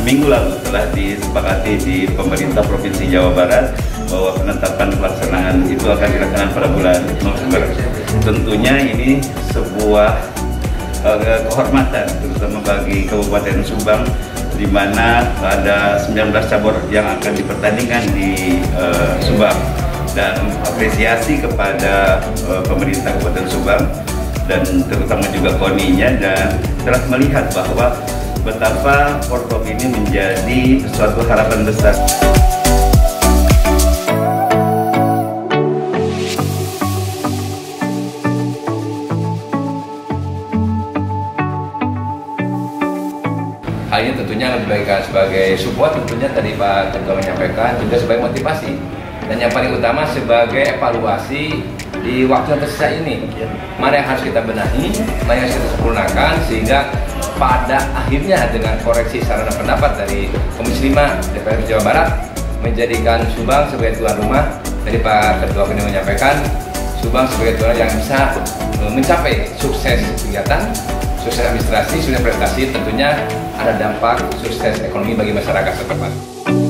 minggu lalu telah disepakati di pemerintah Provinsi Jawa Barat bahwa penetapan pelaksanaan itu akan dilaksanakan pada bulan November. Tentunya ini sebuah kehormatan terutama bagi Kabupaten Subang, di mana ada 19 cabur yang akan dipertandingkan di Subang, dan apresiasi kepada pemerintah Kabupaten Subang dan terutama juga KONI-nya, dan telah melihat bahwa betapa Porprov ini menjadi suatu harapan besar. Hal ini tentunya lebih baik sebagai support, tentunya tadi Pak Ketua menyampaikan, juga sebagai motivasi, dan yang paling utama sebagai evaluasi di waktu yang tersisa ini. Mana yang harus kita benahi, mana yang harus kita sempurnakan, sehingga pada akhirnya dengan koreksi sarana pendapat dari Komisi 5 DPR Jawa Barat menjadikan Subang sebagai tuan rumah. Tadi Pak Ketua menyampaikan Subang sebagai tuan rumah yang bisa mencapai sukses kegiatan, sukses administrasi, sukses prestasi, tentunya ada dampak sukses ekonomi bagi masyarakat setempat.